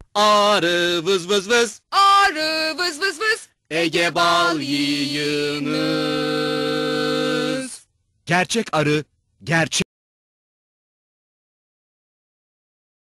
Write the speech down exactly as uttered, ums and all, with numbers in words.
Arı vız vız vız. Arı vız vız vız. Ege bal yiyiniz. Gerçek arı, gerçek